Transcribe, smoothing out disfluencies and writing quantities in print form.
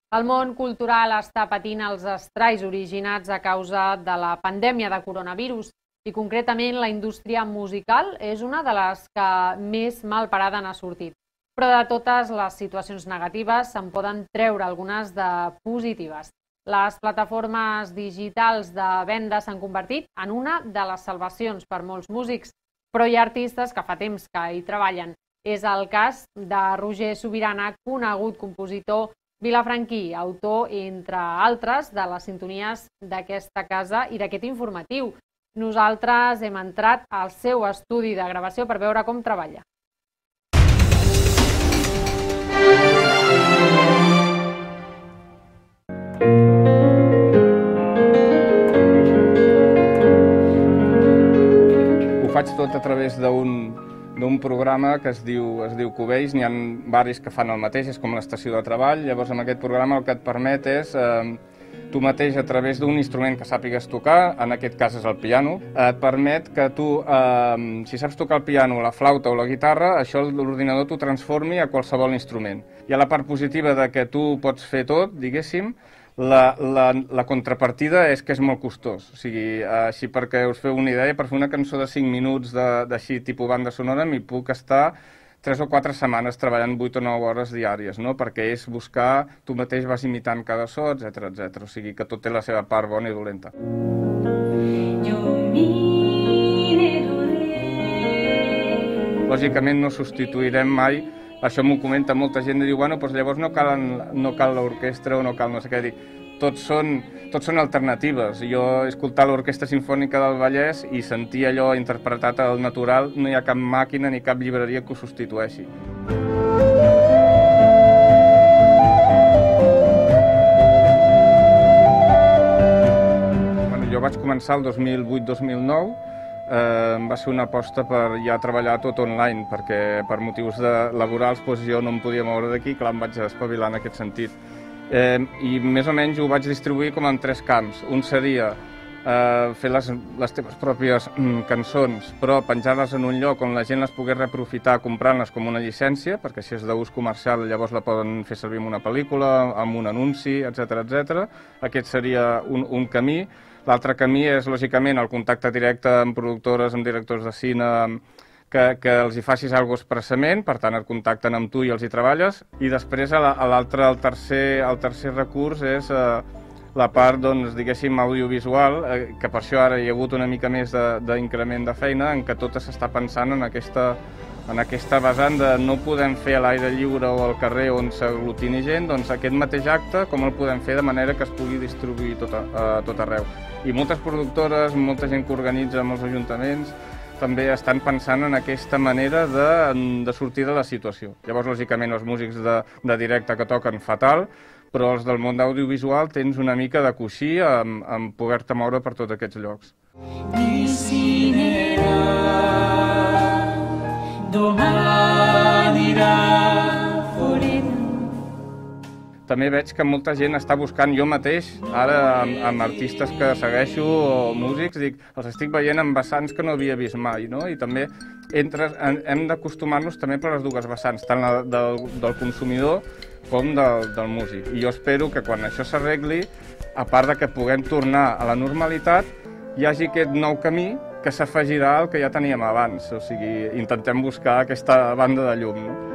El món cultural està patint els estralls originats a causa de la pandèmia de coronavirus i concretament la indústria musical és una de les que més mal parada n'ha sortit. Però de totes les situacions negatives se'n poden treure algunes de positives. Les plataformes digitals de venda s'han convertit en una de les salvacions per molts músics, però hi ha artistes que fa temps que hi treballen. És el cas de Roger Subirana, conegut compositor vilafranquí, autor, entre altres, de les sintonies d'aquesta casa i d'aquest informatiu. Nosaltres hem entrat al seu estudi de gravació per veure com treballa. Ho faig tot a través d'un programa que es diu Cubase. N'hi ha varis que fan el mateix, és com l'estació de treball. Llavors, amb aquest programa el que et permet és tu mateix, a través d'un instrument que sàpigues tocar, en aquest cas és el piano, et permet que tu, si saps tocar el piano, la flauta o la guitarra, això l'ordinador t'ho transformi a qualsevol instrument. Hi ha la part positiva de que tu pots fer tot, diguéssim. La contrapartida és que és molt costós. O sigui, així perquè us feu una idea, per fer una cançó de 5 minuts d'així, tipus banda sonora, m'hi puc estar 3 o 4 setmanes treballant 8 o 9 hores diàries, no? Perquè és buscar, tu mateix vas imitant cada so, etc etc. O sigui que tot té la seva part bona i dolenta. Lògicament no substituirem mai. Això m'ho comenta molta gent i diu, bueno, doncs llavors no cal l'orquestra o no cal no sé què. Dic, tots són alternatives. Jo he escoltat l'Orquestra Simfònica del Vallès i sentir allò interpretat al natural, no hi ha cap màquina ni cap llibreria que ho substitueixi. Bueno, jo vaig començar el 2008-2009, va ser una aposta per ja treballar tot online, perquè per motius laborals jo no em podia moure d'aquí, clar, em vaig espavilar en aquest sentit. I més o menys ho vaig distribuir com en 3 camps. Un seria fer les teves pròpies cançons, però penjar-les en un lloc on la gent les pogués reaprofitar comprant-les com una llicència, perquè si és d'ús comercial llavors la poden fer servir en una pel·lícula, en un anunci, etc etc. Aquest seria un camí. L'altre camí és, lògicament, el contacte directe amb productores, amb directors de cine, que els hi facis alguna cosa expressament, per tant et contacten amb tu i els hi treballes. I després el tercer recurs és la part, doncs, diguéssim, audiovisual, que per això ara hi ha hagut una mica més d'increment de feina, en què tot s'està pensant en aquesta vessant de no podem fer a l'aire lliure o al carrer on s'aglutini gent, doncs aquest mateix acte com el podem fer de manera que es pugui distribuir a tot arreu. I moltes productores, molta gent que organitza molts ajuntaments, també estan pensant en aquesta manera de sortir de la situació. Llavors, lògicament, els músics de directe que toquen fatal, però els del món audiovisual tens una mica de coixí en poder-te moure per tots aquests llocs. També veig que molta gent està buscant, jo mateix, ara amb artistes que segueixo o músics, els estic veient en vessants que no havia vist mai, no? I també hem d'acostumar-nos també per les dues vessants, tant del consumidor com del músic. I jo espero que quan això s'arregli, a part de que puguem tornar a la normalitat, hi hagi aquest nou camí que s'afegirà al que ja teníem abans. O sigui, intentem buscar aquesta banda de llum, no?